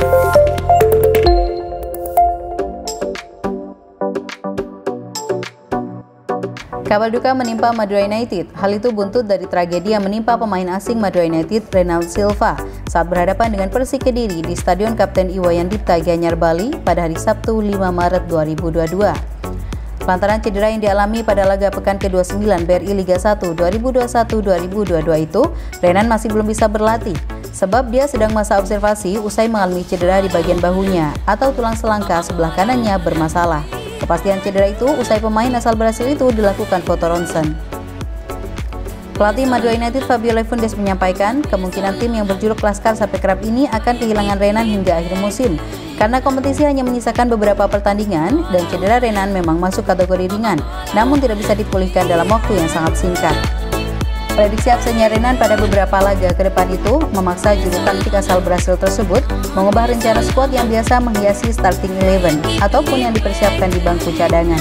Kabar duka menimpa Madura United. Hal itu buntut dari tragedi yang menimpa pemain asing Madura United, Reinaldo Silva, saat berhadapan dengan Persik Kediri di Stadion Kapten Iwayan Dipta, Gianyar, Bali pada hari Sabtu 5 Maret 2022. Lantaran cedera yang dialami pada laga pekan ke-29 BRI Liga 1 2021-2022 itu, Renan masih belum bisa berlatih, sebab dia sedang masa observasi usai mengalami cedera di bagian bahunya atau tulang selangka sebelah kanannya bermasalah. Kepastian cedera itu usai pemain asal Brasil itu dilakukan foto ronsen. Pelatih Madura United Fabio Lefundes menyampaikan kemungkinan tim yang berjuluk Laskar Sapekrab ini akan kehilangan Renan hingga akhir musim karena kompetisi hanya menyisakan beberapa pertandingan dan cedera Renan memang masuk kategori ringan, namun tidak bisa dipulihkan dalam waktu yang sangat singkat. Prediksi absennya Renan pada beberapa laga ke depan itu memaksa juru taktik asal Brasil tersebut mengubah rencana skuad yang biasa menghiasi starting 11 ataupun yang dipersiapkan di bangku cadangan.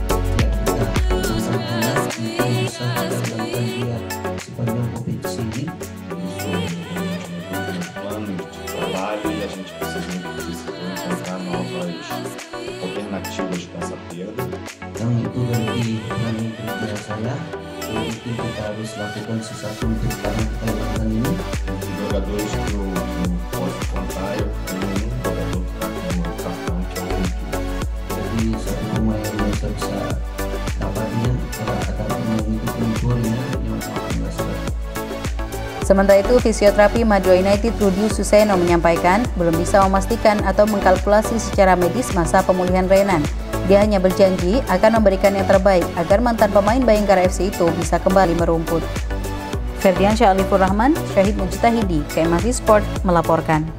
Mungkin kita harus lakukan sesuatu untuk sekarang kita lakukan ini. Jogadores do posso contar ini jogador dengan cartão que é jadi satu pemain yang bisa dapatnya ada pemain itu kumpulnya yang akan. Sementara itu, fisioterapi Madura United Rudius Suseno menyampaikan belum bisa memastikan atau mengkalkulasi secara medis masa pemulihan Renan. Dia hanya berjanji akan memberikan yang terbaik agar mantan pemain Bayangkara FC itu bisa kembali merumput. Ferdiansyah Alifur Rahman, Syahid Mujtahidi, KMAC Sport melaporkan.